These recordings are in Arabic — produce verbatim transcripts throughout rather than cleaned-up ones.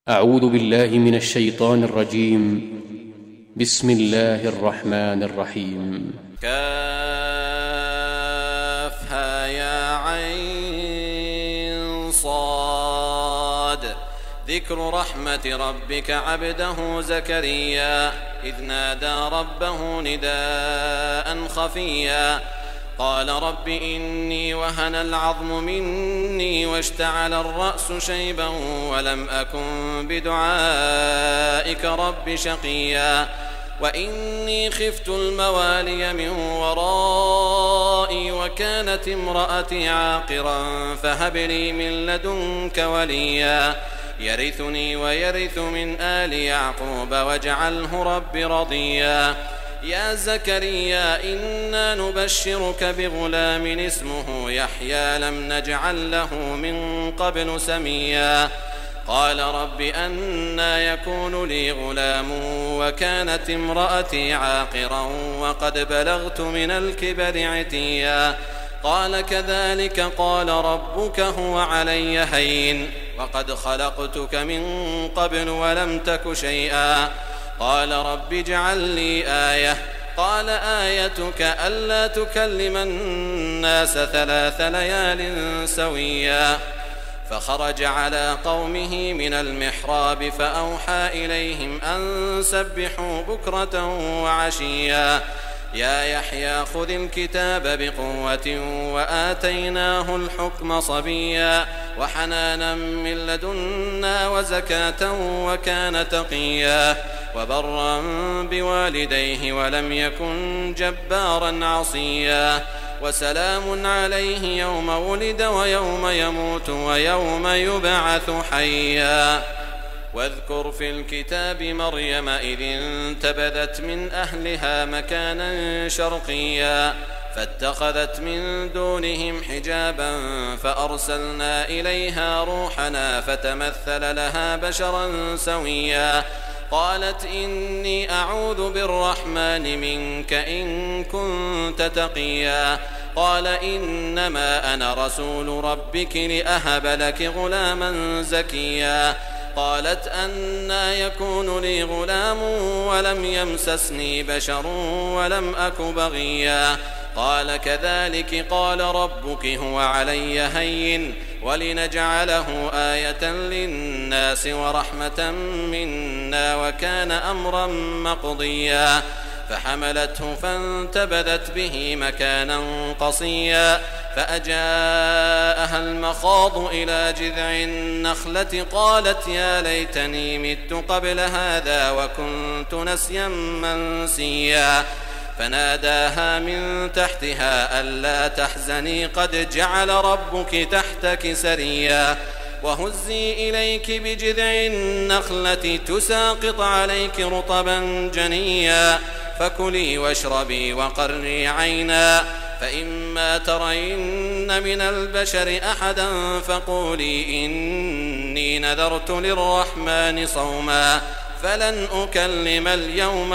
أعوذ بالله من الشيطان الرجيم. بسم الله الرحمن الرحيم. كافها يا عين صاد. ذكر رحمة ربك عبده زكريا إذ نادى ربه نداء خفيا قال رب إني وهن العظم مني واشتعل الرأس شيبا ولم أكن بدعائك رب شقيا وإني خفت الموالي من ورائي وكانت امرأتي عاقرا فهب لي من لدنك وليا يرثني ويرث من آل يعقوب واجعله رب رضيا يا زكريا إنا نبشرك بغلام اسمه يحيى لم نجعل له من قبل سميا قال رب أنى يكون لي غلام وكانت امرأتي عاقرا وقد بلغت من الكبر عتيا قال كذلك قال ربك هو علي هين وقد خلقتك من قبل ولم تك شيئا قال رب اجعل لي آية قال آيتك ألا تكلم الناس ثلاث ليال سويا فخرج على قومه من المحراب فأوحى إليهم أن سبحوا بكرة وعشيا يا يحيى خذ الكتاب بقوة وآتيناه الحكم صبيا وحنانا من لدنا وزكاة وكان تقيا وبرا بوالديه ولم يكن جبارا عصيا وسلام عليه يوم ولد ويوم يموت ويوم يبعث حيا واذكر في الكتاب مريم إذ انتبذت من أهلها مكانا شرقيا فاتخذت من دونهم حجابا فأرسلنا إليها روحنا فتمثل لها بشرا سويا قالت إني أعوذ بالرحمن منك إن كنت تقيا قال إنما أنا رسول ربك لأهب لك غلاما زكيا قالت أنى يكون لي غلام ولم يمسسني بشر ولم أك بغيا قال كذلك قال ربك هو علي هين ولنجعله آية للناس ورحمة منا وكان أمرا مقضيا فحملته فانتبذت به مكانا قصيا فأجاءها المخاض إلى جذع النخلة قالت يا ليتني مت قبل هذا وكنت نسيا منسيا فناداها من تحتها ألا تحزني قد جعل ربك تحتك سريا وهزي إليك بجذع النخلة تساقط عليك رطبا جنيا فكلي واشربي وقري عينا فإما ترين من البشر أحدا فقولي إني نذرت للرحمن صوما فلن أكلم اليوم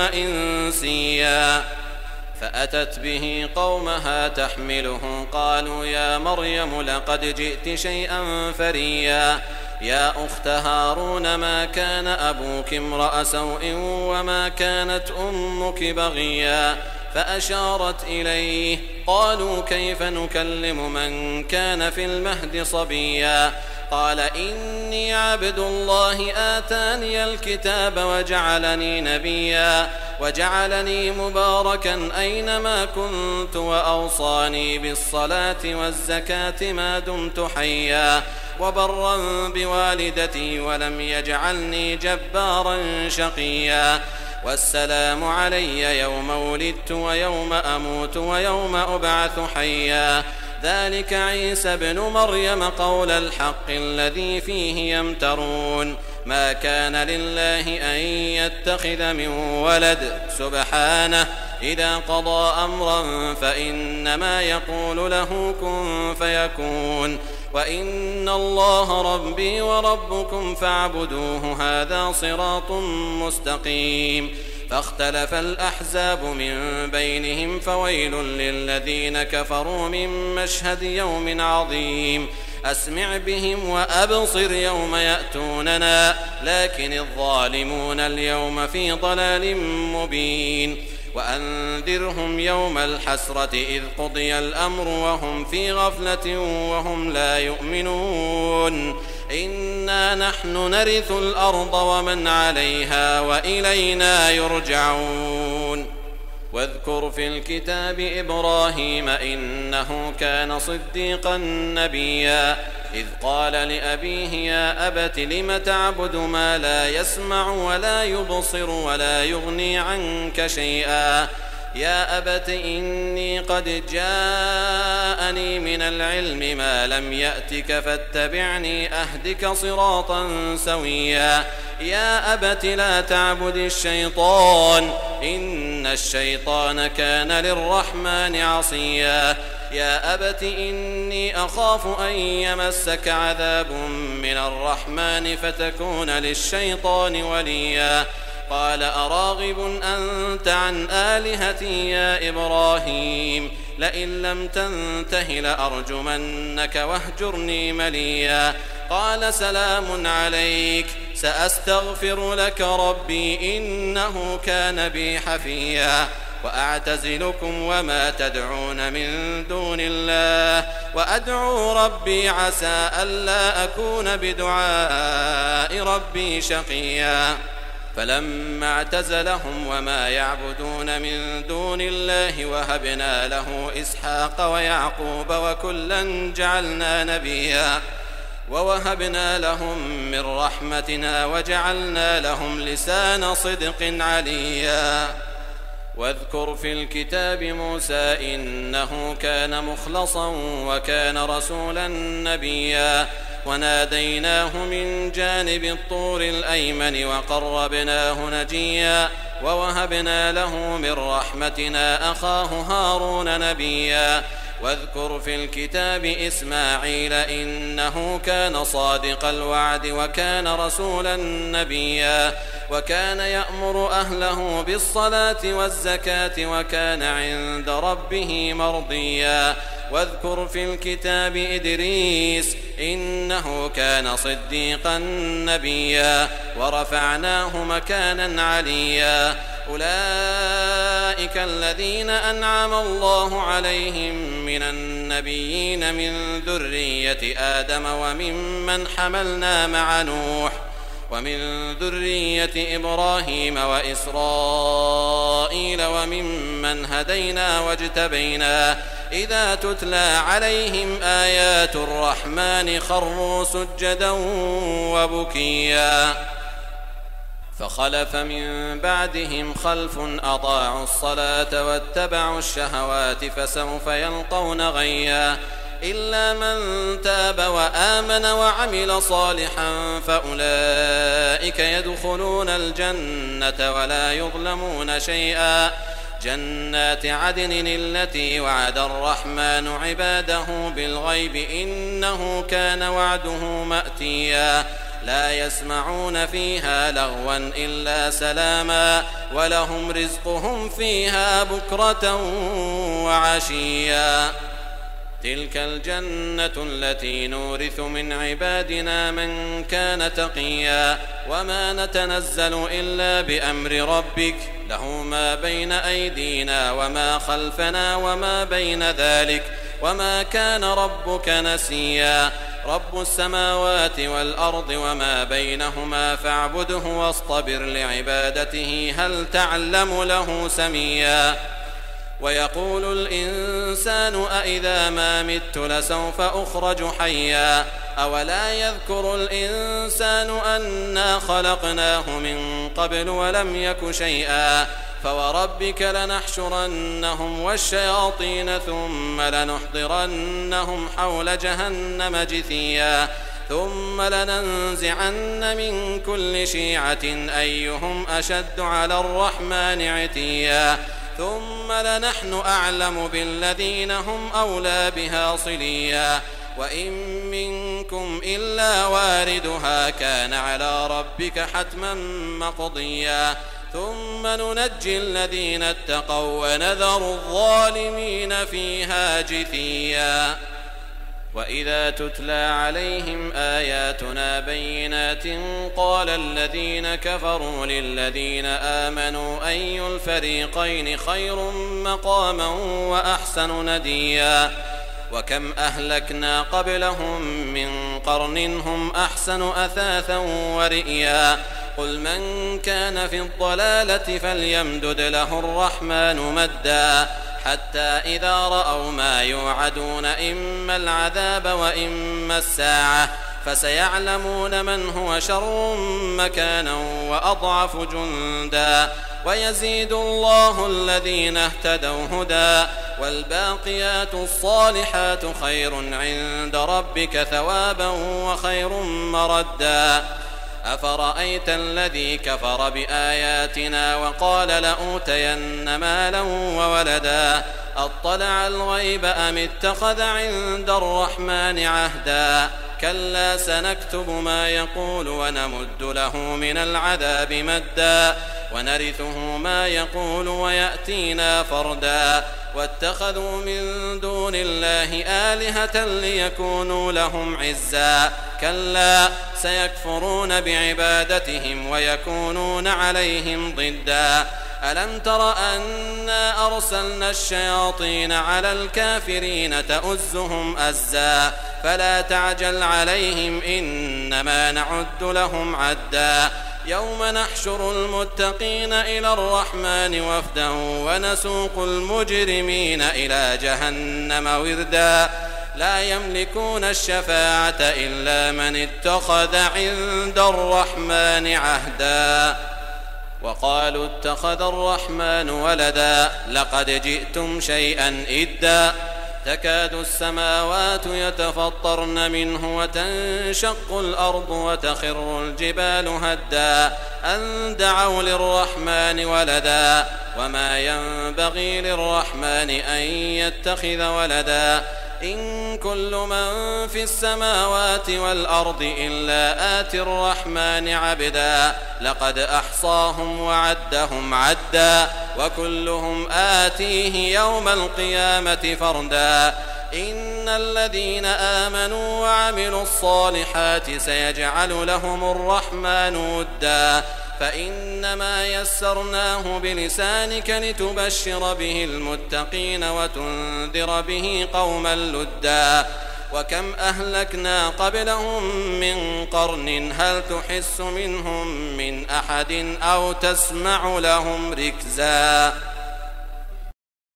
إنسيا فأتت به قومها تحمله قالوا يا مريم لقد جئت شيئا فريا يا أخت هارون ما كان أبوك امرأ سوء وما كانت أمك بغيا فأشارت إليه قالوا كيف نكلم من كان في المهد صبيا قال إني عبد الله آتاني الكتاب وجعلني نبيا وجعلني مباركا أينما كنت وأوصاني بالصلاة والزكاة ما دمت حيا وبرا بوالدتي ولم يجعلني جبارا شقيا والسلام علي يوم ولدت ويوم أموت ويوم أبعث حيا ذلك عيسى ابن مريم قول الحق الذي فيه يمترون ما كان لله أن يتخذ من ولد سبحانه إذا قضى أمرا فإنما يقول له كن فيكون وإن الله ربي وربكم فاعبدوه هذا صراط مستقيم فاختلف الأحزاب من بينهم فويل للذين كفروا من مشهد يوم عظيم أسمع بهم وأبصر يوم يأتوننا لكن الظالمون اليوم في ضلال مبين وأنذرهم يوم الحسرة إذ قضي الأمر وهم في غفلة وهم لا يؤمنون إنا نحن نرث الأرض ومن عليها وإلينا يرجعون واذكر في الكتاب إبراهيم إنه كان صديقا نبيا إذ قال لأبيه يا أبت لم تعبد ما لا يسمع ولا يبصر ولا يغني عنك شيئا يا أبت إني قد جاءني من العلم ما لم يأتك فاتبعني أهدك صراطا سويا يا أبت لا تعبد الشيطان إن الشيطان كان للرحمن عصيا يا أبت إني أخاف أن يمسك عذاب من الرحمن فتكون للشيطان وليا قال أراغب أنت عن آلهتي يا إبراهيم لئن لم تنته لأرجمنك واهجرني مليا قال سلام عليك سأستغفر لك ربي إنه كان بي حفيا وأعتزلكم وما تدعون من دون الله وأدعو ربي عسى ألا أكون بدعاء ربي شقيا فلما اعتزلهم وما يعبدون من دون الله وهبنا له إسحاق ويعقوب وكلا جعلنا نبيا ووهبنا لهم من رحمتنا وجعلنا لهم لسان صدق عليا واذكر في الكتاب موسى إنه كان مخلصا وكان رسولا نبيا وناديناه من جانب الطور الأيمن وقربناه نجيا ووهبنا له من رحمتنا أخاه هارون نبيا واذكر في الكتاب إسماعيل إنه كان صادق الوعد وكان رسولا نبيا وكان يأمر أهله بالصلاة والزكاة وكان عند ربه مرضيا واذكر في الكتاب إدريس إنه كان صديقا نبيا ورفعناه مكانا عليا أولئك الذين أنعم الله عليهم من النبيين من ذرية آدم وممن حملنا مع نوح ومن ذرية إبراهيم وإسرائيل وممن هدينا واجتبينا إذا تتلى عليهم آيات الرحمن خروا سجدا وبكيا فخلف من بعدهم خلف أضاعوا الصلاة واتبعوا الشهوات فسوف يلقون غيا إلا من تاب وآمن وعمل صالحا فأولئك يدخلون الجنة ولا يظلمون شيئا جنات عدن التي وعد الرحمن عباده بالغيب إنه كان وعده مأتيا لا يسمعون فيها لغوا إلا سلاما ولهم رزقهم فيها بكرة وعشيا تلك الجنة التي نورث من عبادنا من كان تقيا وما نتنزل إلا بأمر ربك له ما بين أيدينا وما خلفنا وما بين ذلك وما كان ربك نسيا رب السماوات والأرض وما بينهما فاعبده واصطبر لعبادته هل تعلم له سميا ويقول الإنسان أإذا ما مت لسوف أخرج حيا أولا يذكر الإنسان أنا خلقناه من قبل ولم يك شيئا فوربك لنحشرنهم والشياطين ثم لنحضرنهم حول جهنم جثيا ثم لننزعن من كل شيعة أيهم أشد على الرحمن عتيا ثم لنحن أعلم بالذين هم أولى بها صليا وإن منكم إلا واردها كان على ربك حتما مقضيا ثم ننجي الذين اتقوا ونذر الظالمين فيها جثيا وإذا تتلى عليهم آياتنا بينات قال الذين كفروا للذين آمنوا أي الفريقين خير مقاما وأحسن نديا وكم أهلكنا قبلهم من قرن هم أحسن أثاثا ورئيا قل من كان في الضلالة فليمدد له الرحمن مدا حتى إذا رأوا ما يوعدون إما العذاب وإما الساعة فسيعلمون من هو شر مكانا وأضعف جندا ويزيد الله الذين اهتدوا هدى والباقيات الصالحات خير عند ربك ثوابا وخير مردا أفرأيت الذي كفر بآياتنا وقال لأوتين مالا وولدا أطلع الغيب أم اتخذ عند الرحمن عهدا كلا سنكتب ما يقول ونمد له من العذاب مدا ونرثه ما يقول ويأتينا فردا واتخذوا من دون الله آلهة ليكونوا لهم عزا كلا سيكفرون بعبادتهم ويكونون عليهم ضدا ألم تر أنا أرسلنا الشياطين على الكافرين تؤزهم أزا فلا تعجل عليهم إنما نعد لهم عدا يوم نحشر المتقين إلى الرحمن وفدا ونسوق المجرمين إلى جهنم وردا لا يملكون الشفاعة إلا من اتخذ عند الرحمن عهدا وقالوا اتخذ الرحمن ولدا لقد جئتم شيئا إدا تكاد السماوات يتفطرن منه وتنشق الأرض وتخر الجبال هدا أن دعوا للرحمن ولدا وما ينبغي للرحمن أن يتخذ ولدا إن كل من في السماوات والأرض إلا آتي الرحمن عبدا لقد أحصاهم وعدهم عدا وكلهم آتيه يوم القيامة فردا إن الذين آمنوا وعملوا الصالحات سيجعل لهم الرحمن ودا فإنما يسرناه بلسانك لتبشر به المتقين وتنذر به قوما لدا وكم أهلكنا قبلهم من قرن هل تحس منهم من أحد أو تسمع لهم ركزا.